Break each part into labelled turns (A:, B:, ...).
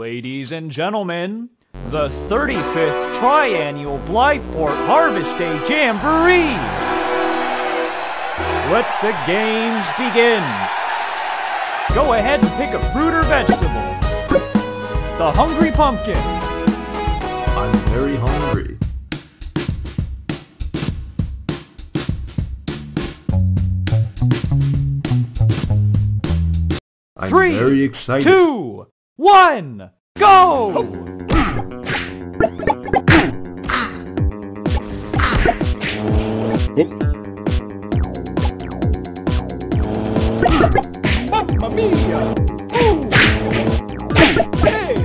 A: Ladies and gentlemen, the 35th Triennial Blitheport Harvest Day Jamboree! Let the games begin! Go ahead and pick a fruit or vegetable. The Hungry Pumpkin.
B: I'm very hungry. I'm
A: 3,
B: very excited.
A: 2, 1, go! Mamma mia! Ooh. Hey!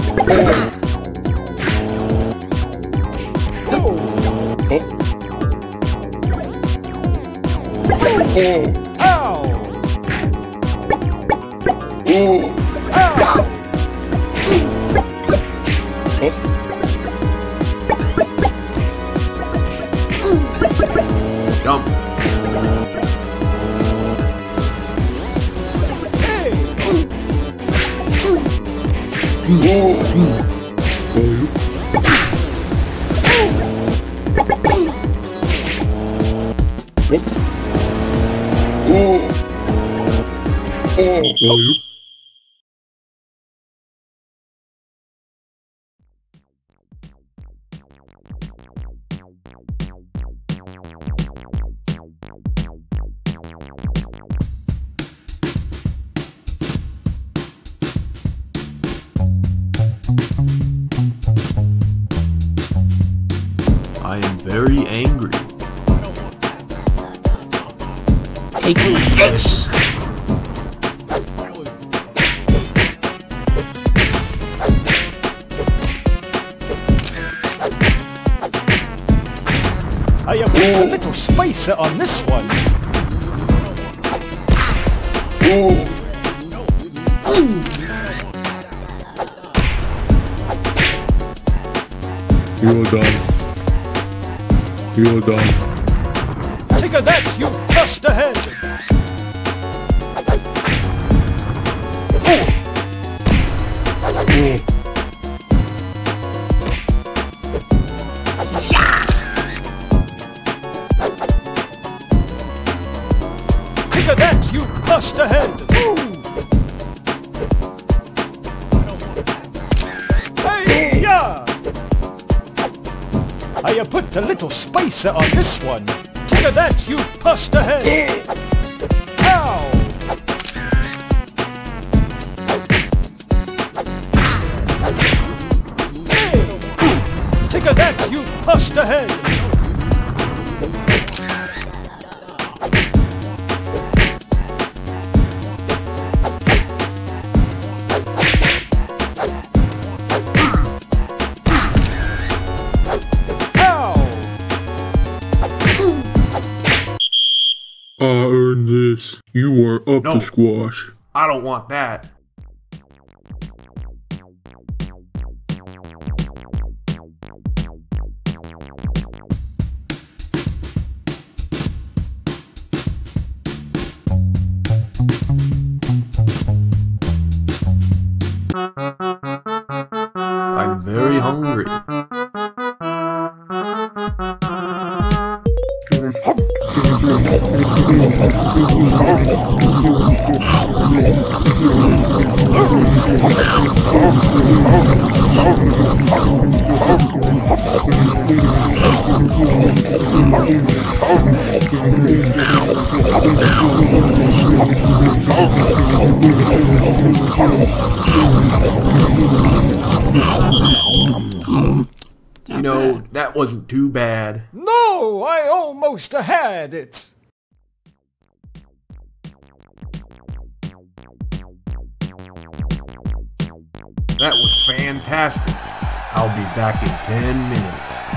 A: Oh! Ow! Ow!
B: Jump. I am very angry.
C: Take this!
A: I have a little spicer on this one.
D: You're done. You're done.
A: Take a that, you bust ahead! Take a that, you bust ahead! Hey-ya! I put a little spicer on this one. Take a that, you bust ahead! Ow! Hey! Take a that, you bust ahead!
D: I earned this. You are up
B: No.
D: to squash.
B: I don't want that. I'm very hungry. You know, that wasn't too bad.
A: No, I almost had it.
B: That was fantastic. I'll be back in 10 minutes.